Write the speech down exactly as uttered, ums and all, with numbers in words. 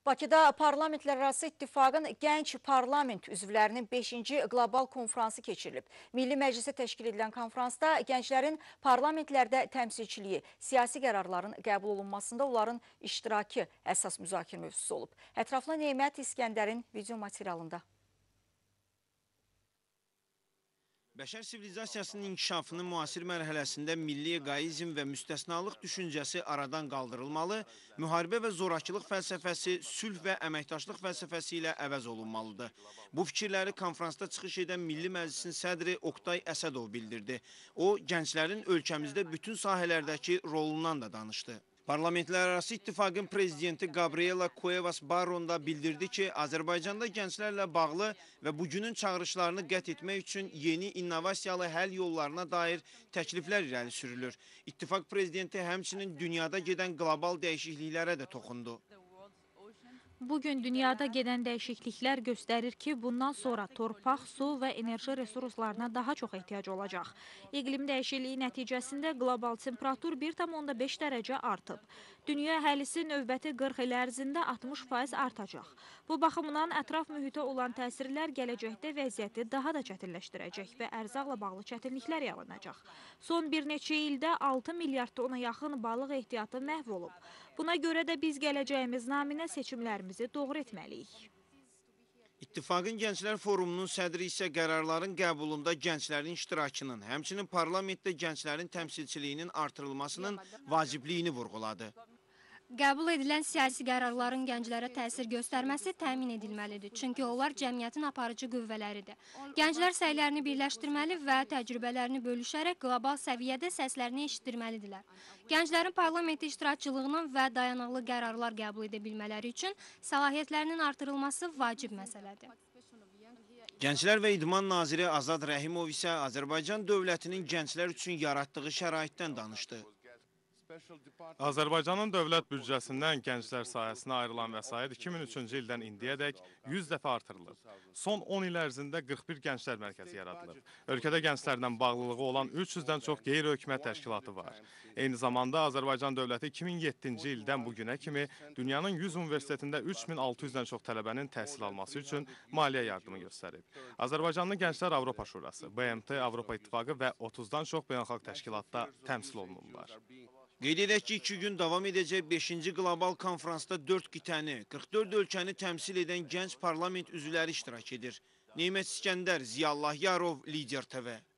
Bakıda Parlamentlərarası İttifaqın Gənc Parlament üzvlərinin beşinci qlobal konfransı keçirilib. Milli Məclisə təşkil edilən konfransda gənclərin parlamentlərdə təmsilçiliyi, siyasi qərarların qəbul olunmasında onların iştirakı əsas müzakirə mövzusu olub. Ətraflı Neymət İskəndərin video materialında. Bəşər sivilizasiyasının inkişafının müasir mərhələsində milli eqoizm və müstəsnalıq düşüncəsi aradan qaldırılmalı, müharibə və zorakılıq fəlsəfəsi sülh və əməkdaşlıq fəlsəfəsi ilə əvəz olunmalıdır. Bu fikirləri konfransda çıxış edən Milli Məclisin sədri Oqtay Əsədov bildirdi. O, gənclərin ölkəmizdə bütün sahələrdəki rolundan da danışdı. Parlamentlərarası İttifaqın prezidenti Gabriela Cuevas Barron da bildirdi ki, Azərbaycanda gənclərlə bağlı və bugünün çağırışlarını qət etmək üçün yeni innovasiyalı həll yollarına dair təkliflər irəli sürülür. İttifaq prezidenti həmçinin dünyada gedən qlobal dəyişikliklərə də toxundu. Bugün dünyada gedən dəyişikliklər göstərir ki, bundan sonra torpaq, su və enerji resurslarına daha çox ehtiyac olacaq. İqlim dəyişikliyi nəticəsində qlobal temperatur bir tam onda beş dərəcə artıb. Dünya əhalisi növbəti qırx il ərzində altmış faiz artacaq. Bu baxımdan ətraf mühitə olan təsirlər gələcəkdə vəziyyəti daha da çətinləşdirəcək və ərzaqla bağlı çətinliklər yaranacaq. Son bir neçə ildə altı milyard tona yaxın balıq ehtiyatı məhv olub. Buna görə də biz gələcəyimiz naminə seçimlərimizi doğru etməliyik. İttifaqın Gənclər Forumunun sədri isə qərarların qəbulunda gənclərin iştirakının, həmçinin parlamentdə gənclərin təmsilçiliyinin artırılmasının vacibliyini vurğuladı. Qəbul edilən siyasi qərarların gənclərə təsir göstərməsi təmin edilməlidir. Çünki onlar cəmiyyətin aparıcı qüvvələridir. Gənclər səylərini birləşdirməli və təcrübələrini bölüşərək qlobal səviyyədə səslərini eşitdirməlidirlər. Gənclərin parlamentdə iştirakçılığının və dayanıqlı qərarlar qəbul edə bilmələri üçün səlahiyyətlərinin artırılması vacib məsələdir. Gənclər və İdman Naziri Azad Rəhimov isə Azərbaycan dövlətinin gənclər üçün yaratdığı şəraitdən danışdı. Azərbaycanın dövlət büdcəsindən gənclər sahəsinə ayrılan vəsait iki min üçüncü ildən indiyədək yüz dəfə artırılıb. Son on il ərzində qırx bir gənclər mərkəzi yaradılıb. Ölkədə gənclərlə bağlılığı olan üç yüzdən çox qeyri-hökumət təşkilatı var. Eyni zamanda Azərbaycan dövləti iki min yeddinci ildən bugünə kimi dünyanın yüz universitetində üç min altı yüzdən çox tələbənin təhsil alması üçün maliyyə yardımı göstərib. Azərbaycanlı Gənclər Avropa Şurası, B M T, Avropa İttifaqı və otuzdan çox beynəlxalq təşkilatda təmsil olunurlar. Qeyd edək ki, iki gün davam edəcək beşinci qlobal konfransda dörd qitəni, qırx dörd ölkəni təmsil edən gənc parlament üzvləri iştirak edir. Neymət İskəndər, Ziyallah Yarov, Lider T V.